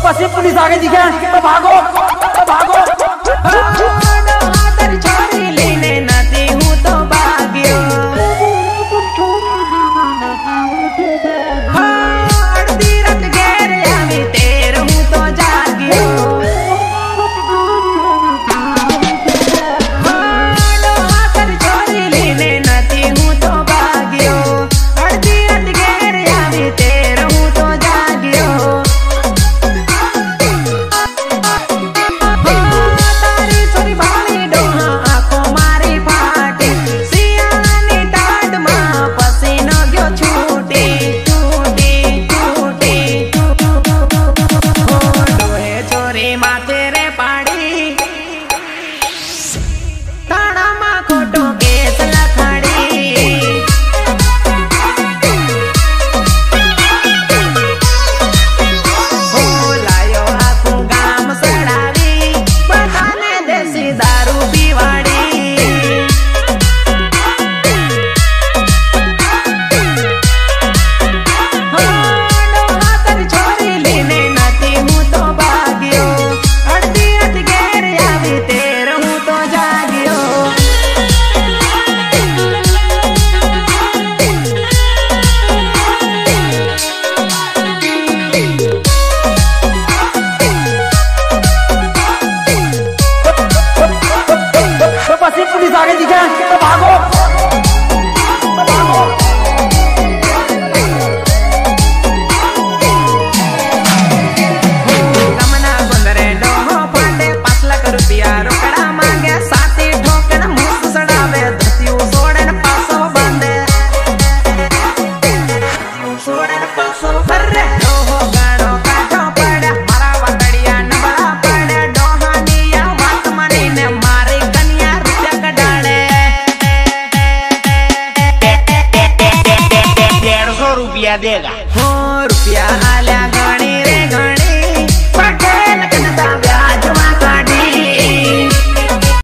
बस ये पुलिस आगे दिखे तो भागो तो भागो। छोरी लेने नदी हूँ तो भाग्यो तीरथ घेर आवी तेर हूँ तो जाग्यो छोरी लेने नदी हूँ तो भाग्यो तीरथ घेर आवी तेर हूँ तो जाग्यो पुलिस आगे दिखे तो भागो तो भागो। कमना गुंदरे डोहो फाटे 5 लाख रुपया रोकड़ा मांगे साथी ठोकन मुंह सड़ावे धतियो सोड़न पासो बांधे सोड़न पासो भरे डोहो गानो काटो पड़े मारा वतड़िया नबड़ा पड़े डोहानिया मात मनी ने मारे कन्या रुपया कडाड़े 150 रुपया देगा हो रुपया